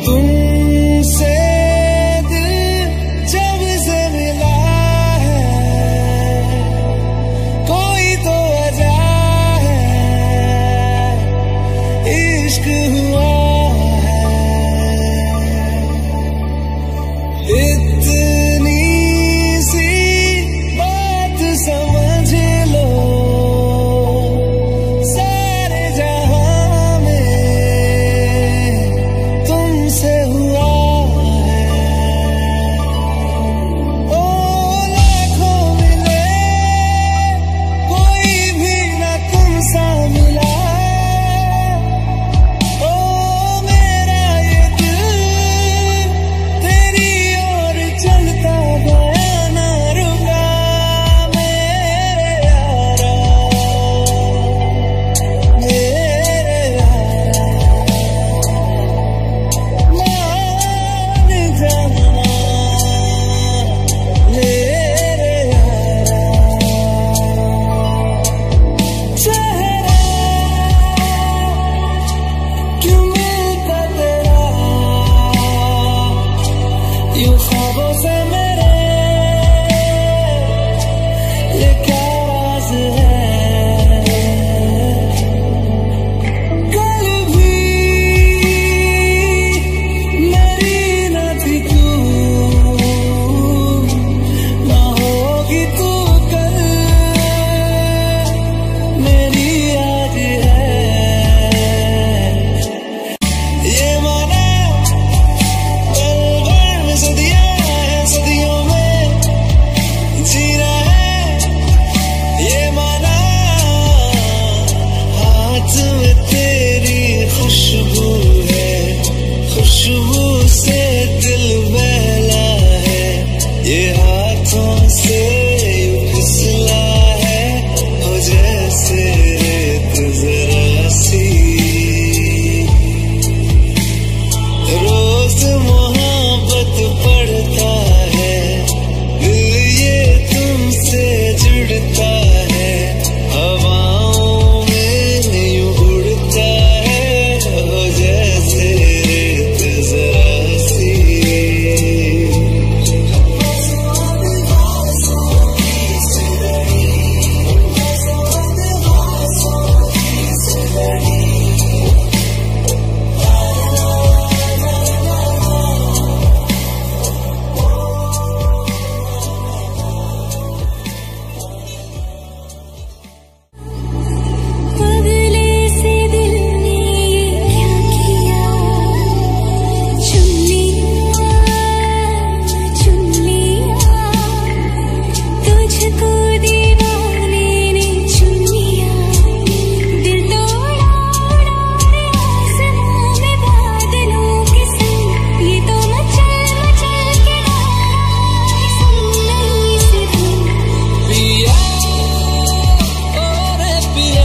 तुमसे दिल जब से मिला है, कोई तो वजह है, इश्क हुआ है। इतनी सी बात समझ लो, सारे जहां में तुमसे हुआ है। ओ लाखों मिले, कोई भी ना तुम सा मिला। ओ मेरा ये दिल तेरी ओर चलता गया, ना रुका मेरे यारा, मेरे यारा। मान जाना मेरे यारा। चेहरा क्यों मिलता तेरा, यूं ख्वाबों से मेरे, ये क्या राज है। कल भी मेरी न थी क्यों, ना होगी तू कल मेरी आज है। ये माना पल भर में सदियां हैं, सदियों में जीना है। ये माना हाथ में तेरी खुशबू है, खुशबू से दिल बहला है। ये हाथों से यूं फिसला है, हो जैसे रेत जरा सी। रोज मोहब्बत पड़ता है, दिल ये तुमसे जुड़ता है। हवाओं में यूं उड़ता है, हो जैसे रेत जरा सी। पगले से दिल ने ये क्या किया, चुन लिया तुझको दीवाने ने चुन लिया। दिल तोड़ा उड़ा आसमां में बादलों के संग, ये तो मचल मचल के गाया सुनने से धुन। पिया रे पिया,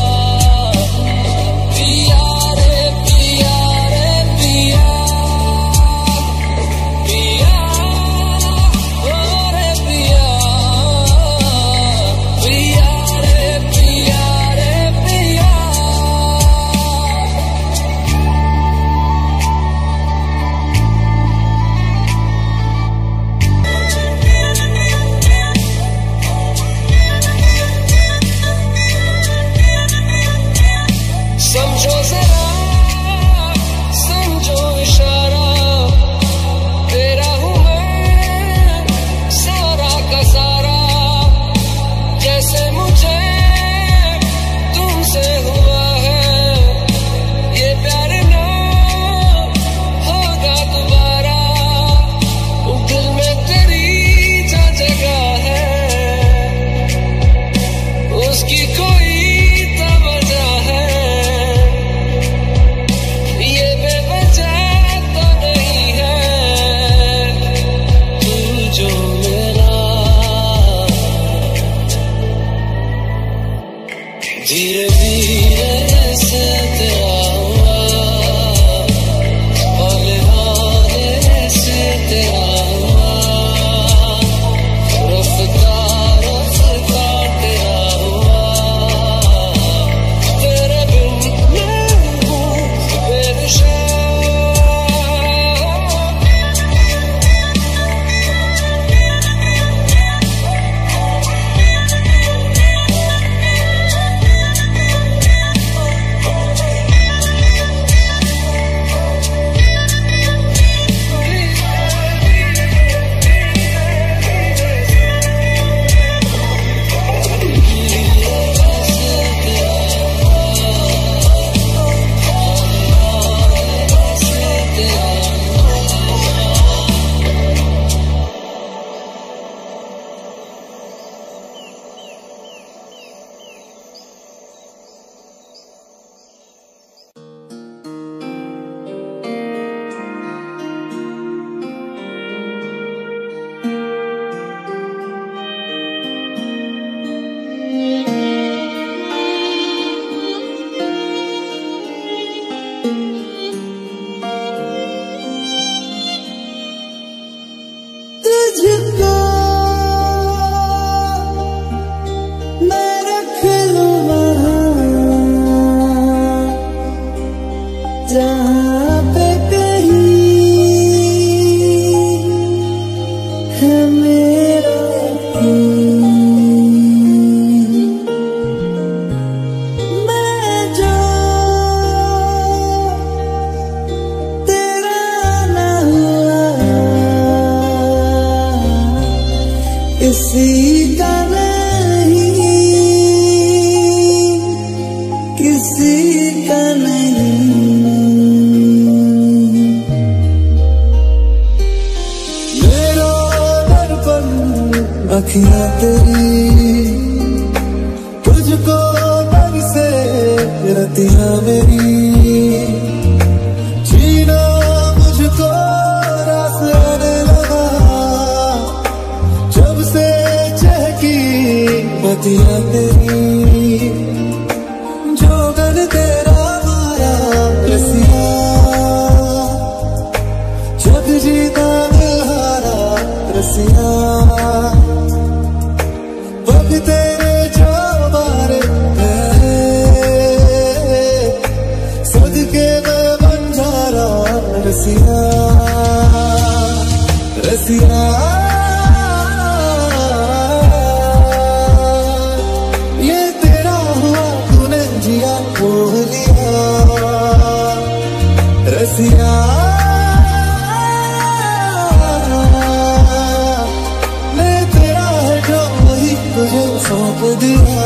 पिया रे पिया रे पिया, पिया रे पिया, पिया रे पिया रे पिया। समझो जरा, समझो इशारा, तेरा हूँ मैं सारा का सारा। जैसे मुझे तुमसे हुआ है, ये प्यार ना होगा दोबारा। दिल में तेरी जो जगह है, उसकी कोई तो वजह है। जहाँ पे कहीं है मेरा मैं जो तेरा ना हुआ इसी का नहीं किसी का नहीं मेरा दर्पण अखियां तेरी तुझको बरसे रतियां मेरी जीना मुझको रास आने लगा जब से चहकी बतियां तेरी जोगन तेरा माया रसिया जग जीता हारा रसिया पग तेरे जो मारे सदके में बंजारा रसिया रसिया ये तेरा हुआ तूने जिया मोह लिया रसिया मैं तेरा है जो वही तुझे सौंप दिया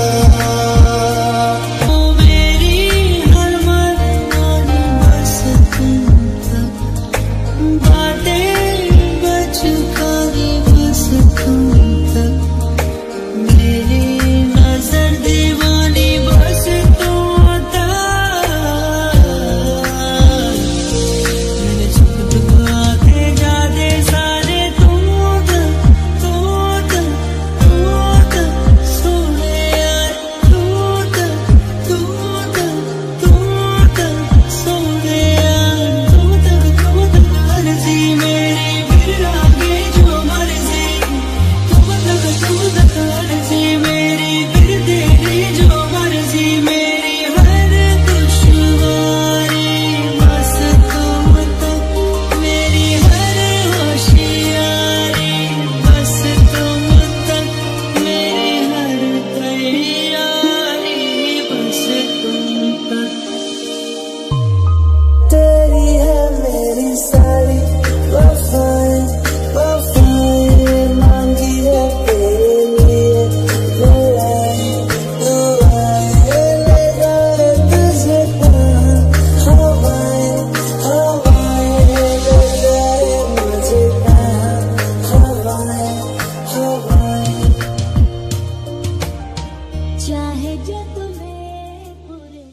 चाहे जो तुम्हें पूरे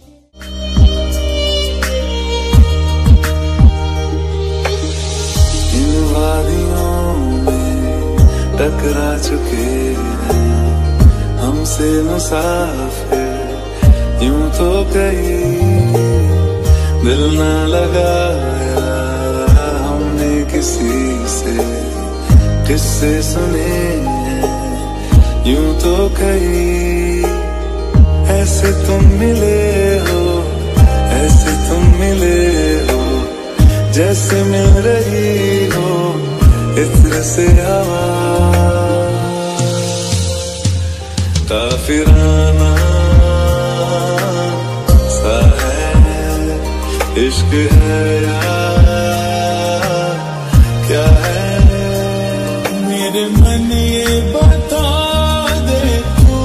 इन वादियों में टकरा चुके हैं हमसे मुसाफिर यूं तो कहीं दिल ना लगाया हमने किसी से किस्से सुने हैं यूं तो कहीं ऐसे तुम मिले हो ऐसे तुम मिले हो जैसे मिल रही हो इत्र से हवा काफिराना सा है इश्क है या क्या है मेरे मन ये बता दे तू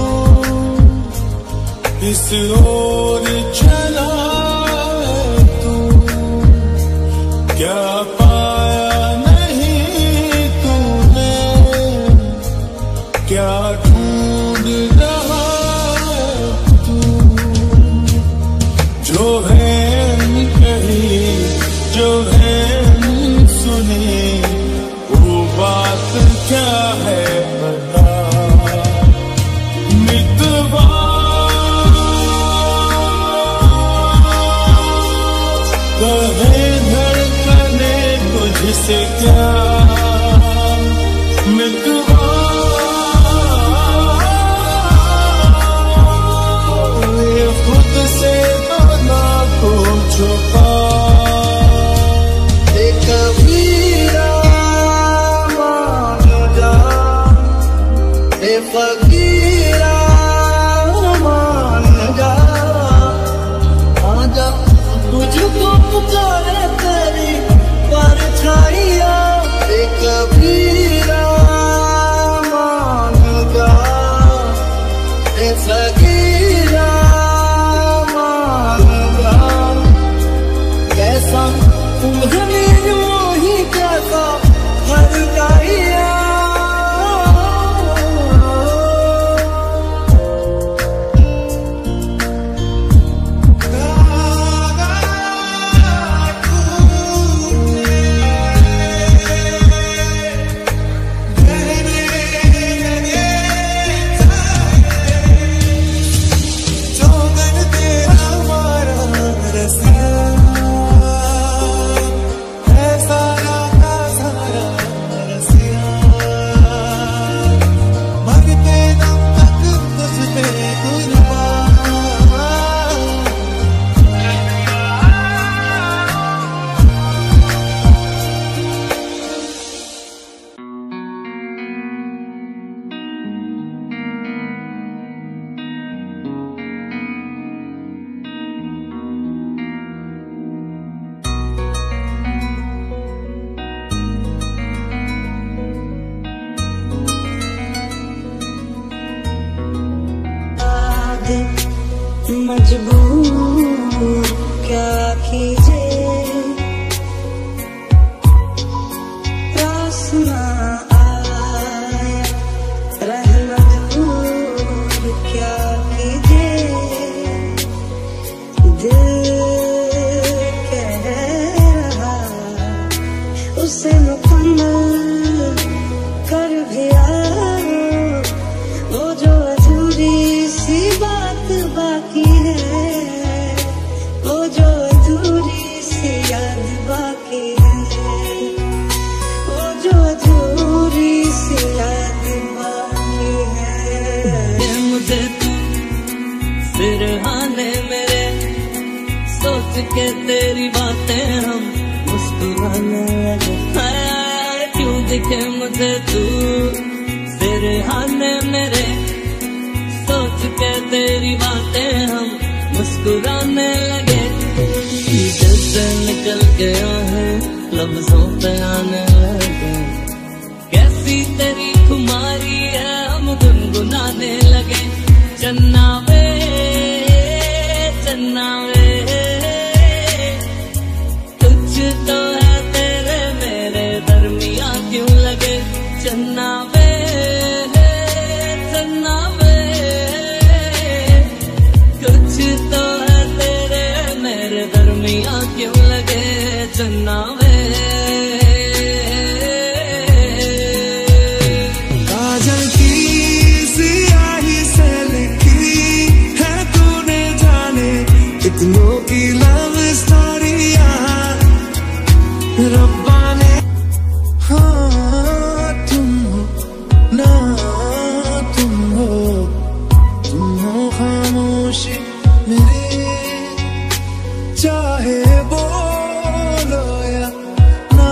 इस ओर चला है तू क्या पाया नहीं तूने क्या ढूंढ रहा है तू जो है कही जो है सुनी वो बात क्या है बता मितवा कहे धड़कने तुझसे क्या मितवा ये खुद से ना को छुपा मजबूर क्या कीजिए, रास ना आया रहना दूर क्या कीजिए। दिल कह रहा उसे मुकम्मल कर भी आओ, वो जो अधूरी सी बात बाकी है, वो जो अधूरी सी याद बाकी है, वो जो अधूरी सी याद बाकी है। मुझे तू सिरहाने मेरे, सोच के तेरी बातें हम मुस्कुराने लगे। क्यों दिखे मुझे तू सिरहाने मेरे, सोच के तेरी बातें हम मुस्कुराने लगे। दिल से निकल गया है लफ्जों पे आने लगे, कैसी तेरी खुमारी है हम गुनगुनाने लगे। चन्ना वे चन्ना वे, कुछ तो है तेरे मेरे दरमिया क्यों लगे। चन्ना वे चन्ना वे, कुछ तो है तेरे मेरे दरमिया क्यों लगे। चन्ना वे काजल की सियाही से लिखी है तूने जाने कितनों की लव स्टोरिया रब्बा ने। हाँ तुम हो ना तुम हो खामोशी मेरी, चाहे बोलो या ना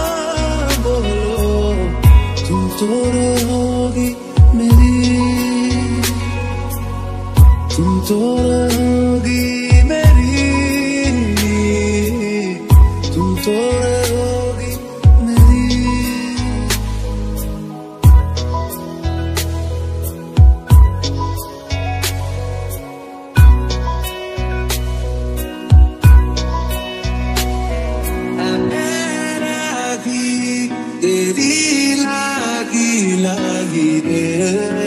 बोलो तुम तो रहोगी मेरी, तुम तो रहोगी मेरी, तुम तो रहोगी मेरी। लागी तेरी लागी लागी रे,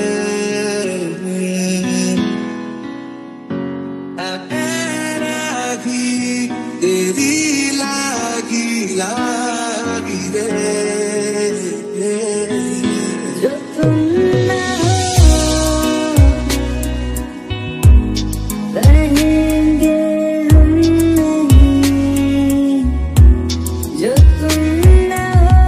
लागी तेरी लागी लागी रे। जो तुम ना हो रहेंगे हम नहीं, जो तुम ना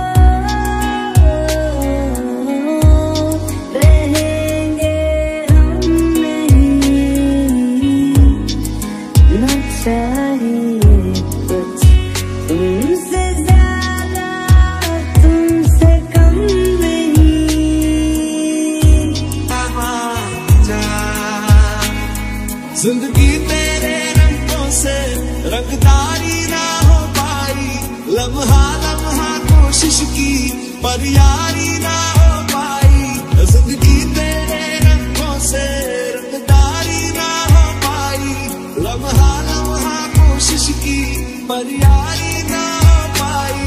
हो रहेंगे हम नहीं। ना चाहिए कुछ तुमसे ज्यादा, तुमसे कम नहीं। जिंदगी तेरे रंगों से रंगदारी ना हो पाई, लम्हा लम्हा कोशिश की पर यारी ना हो पाई। जिंदगी तेरे रंगों से रंगदारी ना हो पाई, लम्हा लम्हा कोशिश की पर यारी ना हो पाई।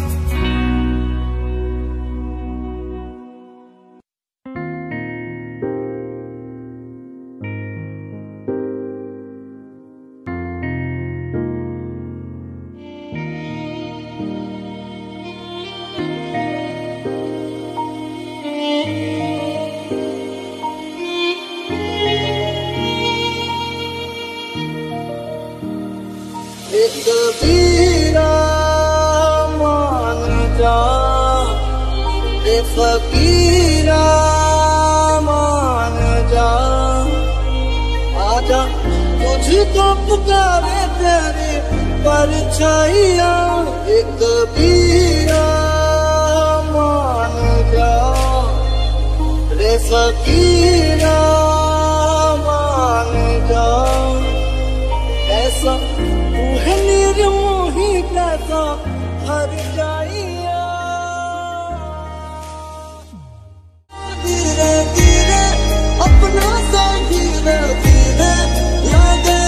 कबीरा मान जा रे फकीरा मान जा, आजा तुझको पुकारे तेरे परछाइयाँ। एक कबीरा मान जा रे फकीरा मान जा, ऐसा निर्मोही कैसा हर जाइया। धीरे धीरे अपना सा धीरे धीरे यादें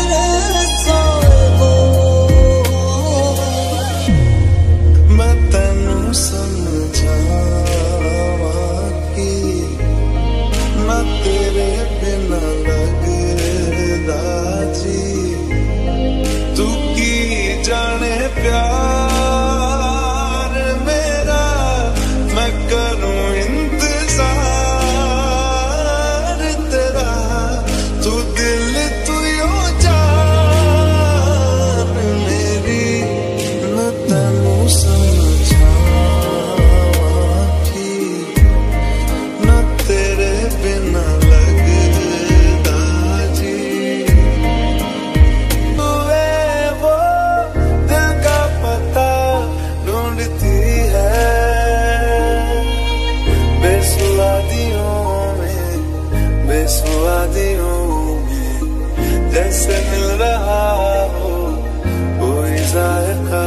वादियों में जैसे मिल रहा हो कोई जायका।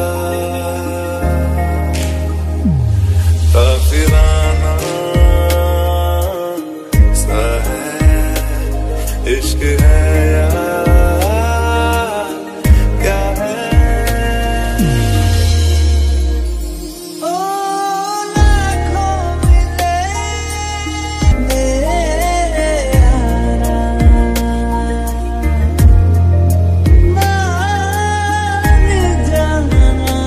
काफिराना सा है इश्क है यार क्या है। ओ लाखों मिले मेरे यारा मान जाना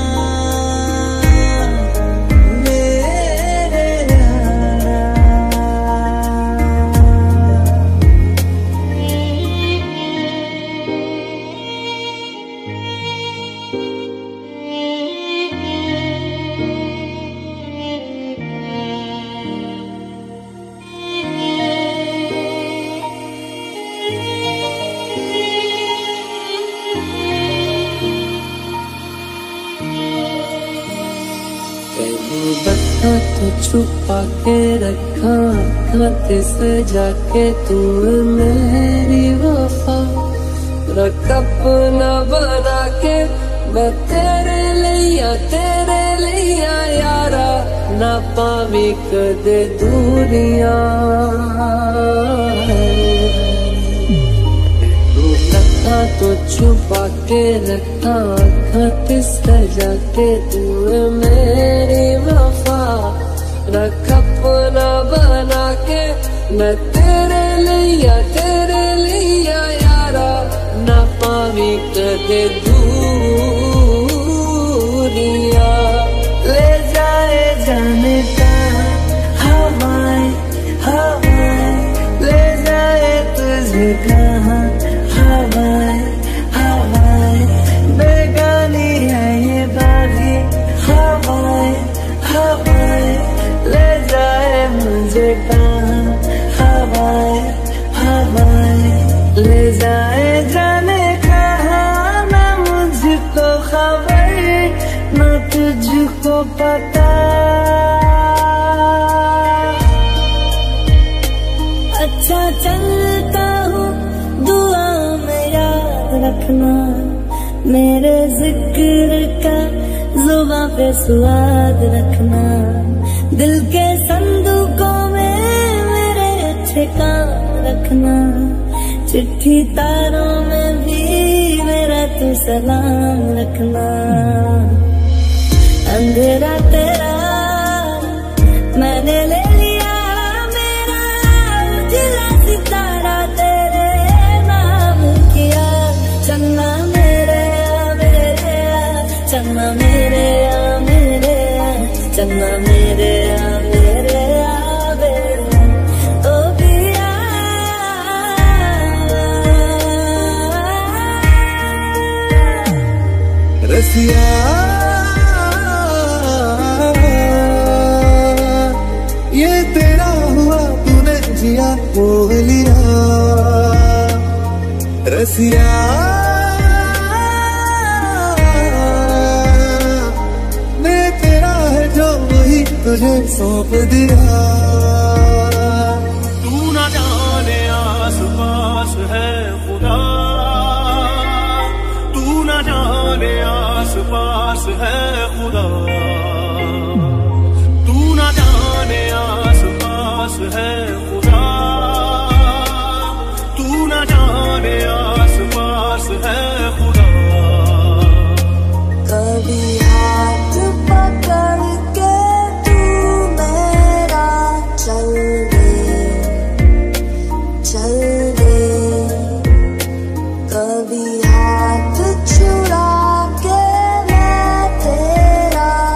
मेरे यारा। कहीं बता तो छुपा के रखा खाते से जाके तू मेरी वफा रख अपना बना के मैं तेरे लिया यारा ना पावी कदे दूरियां। तो छुपा के रखा खत सजा के तू मेरी वफा रख अपना बना के मैं तेरे लिया यारा ना पावी कदे दूरियां। ले जाए जाने का हवाएं हवाएं ले जाए तुझे कहाँ हवाएं हवाएं बेगानी है ये बागी हवाएं हवाएं ले जाए मुझे कहाँ हवाएं हवाएं ले जाए जाने कहाँ ना मुझको खबर ना तुझको पता। अच्छा चलता हूँ दुआ में याद रखना मेरे जिक्र का जुबां पे स्वाद रखना। दिल के संदूकों में मेरे अच्छे काम रखना चिट्ठी तारों में भी मेरा तू सलाम रखना। अंधेरा तेरा मैंने ले लिया मेरा उजला सितारा तेरे नाम किया। चन्ना मेरे चन्ना मेरे चन्ना मेरे ओ पिया। रसिया ये तेरा हुआ तूने जिया मोह लिया। रसिया मैं तेरा है जो वही तुझे सौंप दिया। तू ना जाने आस पास है खुदा तू ना जाने आस पास है खुदा तू ना जाने आस पास है खुदा तू ना जाने आस पास है खुदा। कभी हाथ पकड़ के तू मेरा चल दे कभी हाथ छुड़ा के मैं तेरा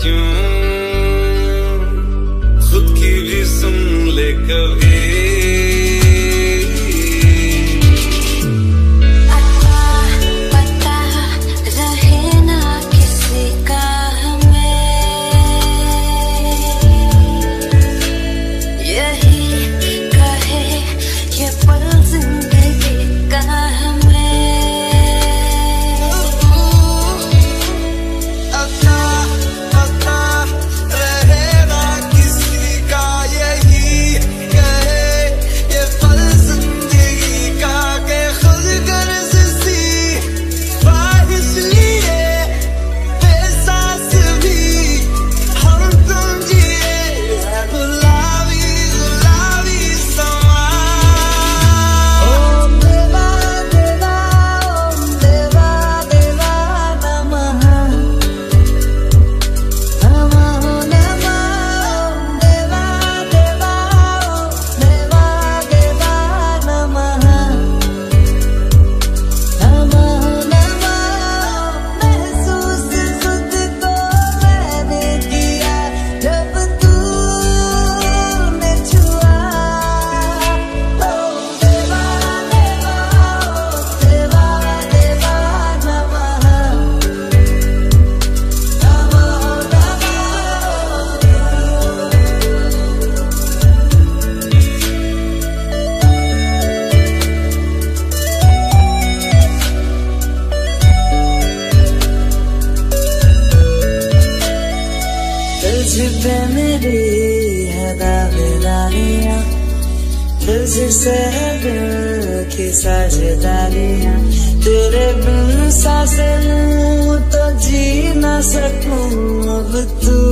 क्यों, खुद की भी सुन ले कभी। तुझपे मेरी है दावेदारियां, तुझसे दिल की साझेदारियां, तेरे बिन सांसें लूं तो जी ना सकूं अब तू